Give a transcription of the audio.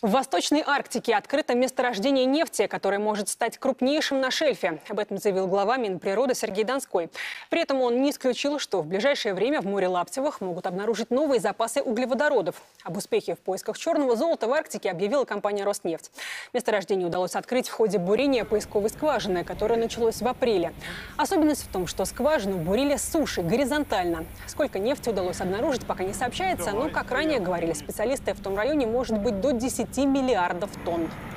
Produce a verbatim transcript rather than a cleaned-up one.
В Восточной Арктике открыто месторождение нефти, которое может стать крупнейшим на шельфе. Об этом заявил глава Минприроды Сергей Донской. При этом он не исключил, что в ближайшее время в море Лаптевых могут обнаружить новые запасы углеводородов. Об успехе в поисках черного золота в Арктике объявила компания «Роснефть». Месторождение удалось открыть в ходе бурения поисковой скважины, которое началось в апреле. Особенность в том, что скважину бурили с суши, горизонтально. Сколько нефти удалось обнаружить, пока не сообщается, но, как ранее говорили специалисты, в том районе может быть до десяти миллиардов тонн.